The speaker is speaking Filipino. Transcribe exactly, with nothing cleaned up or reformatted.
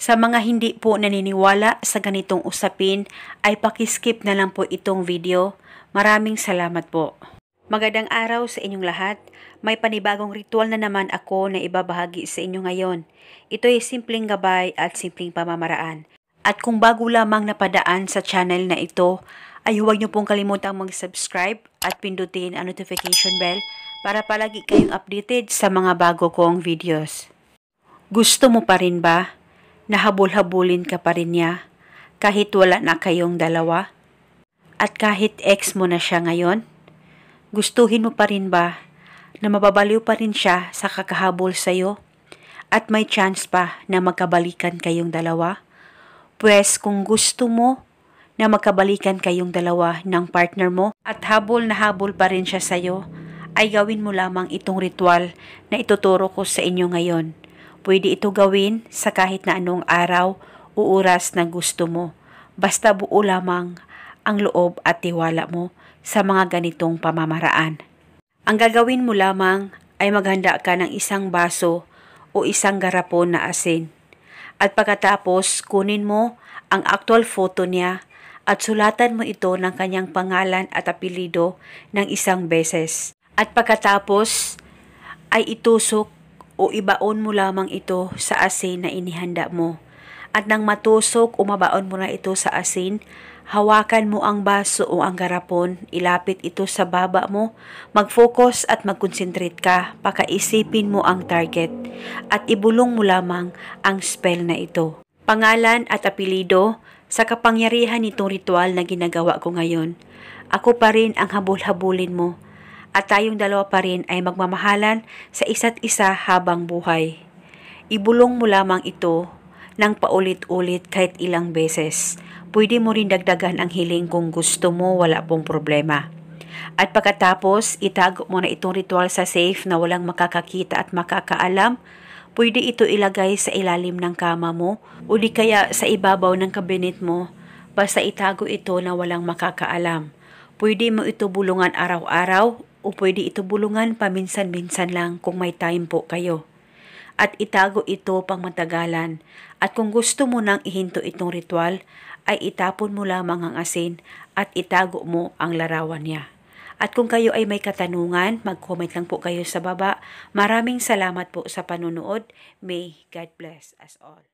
Sa mga hindi po naniniwala sa ganitong usapin ay pakiskip na lang po itong video. Maraming salamat po. Magandang araw sa inyong lahat. May panibagong ritual na naman ako na ibabahagi sa inyo ngayon. Ito ay simpleng gabay at simpleng pamamaraan. At kung bago lamang napadaan sa channel na ito, ay huwag niyo pong kalimutang mag-subscribe at pindutin ang notification bell para palagi kayong updated sa mga bago kong videos. Gusto mo pa rin ba? Nahabol-habulin ka pa rin niya kahit wala na kayong dalawa? At kahit ex mo na siya ngayon? Gustuhin mo pa rin ba na mababaliw pa rin siya sa kakahabol sa'yo? At may chance pa na magkabalikan kayong dalawa? Pwes kung gusto mo na magkabalikan kayong dalawa ng partner mo at habol na habol pa rin siya sa'yo, ay gawin mo lamang itong ritual na ituturo ko sa inyo ngayon. Pwede ito gawin sa kahit na anong araw o oras na gusto mo. Basta buo lamang ang loob at tiwala mo sa mga ganitong pamamaraan. Ang gagawin mo lamang ay maghanda ka ng isang baso o isang garapon na asin. At pagkatapos, kunin mo ang actual photo niya at sulatan mo ito ng kanyang pangalan at apelido ng isang beses. At pagkatapos ay itusok o ibaon mo lamang ito sa asin na inihanda mo. At nang matusok o mabaon mo na ito sa asin, hawakan mo ang baso o ang garapon, ilapit ito sa baba mo, mag-focus at mag-concentrate ka, pakaisipin mo ang target, at ibulong mo lamang ang spell na ito. Pangalan at apelido, sa kapangyarihan nitong ritual na ginagawa ko ngayon, ako pa rin ang habol-habulin mo, at tayong dalawa pa rin ay magmamahalan sa isa't isa habang buhay. Ibulong mo lamang ito ng paulit-ulit kahit ilang beses. Pwede mo rin dagdagan ang hiling kung gusto mo, wala pong problema. At pagkatapos, itago mo na itong ritual sa safe na walang makakakita at makakaalam. Pwede ito ilagay sa ilalim ng kama mo o di kaya sa ibabaw ng kabinet mo. Basta itago ito na walang makakaalam. Pwede mo ito bulungan araw-araw o pwede ito bulungan paminsan-minsan lang kung may time po kayo. At itago ito pang matagalan. At kung gusto mo nang ihinto itong ritual, ay itapon mo lamang ang asin at itago mo ang larawan niya. At kung kayo ay may katanungan, mag-comment lang po kayo sa baba. Maraming salamat po sa panunood. May God bless us all.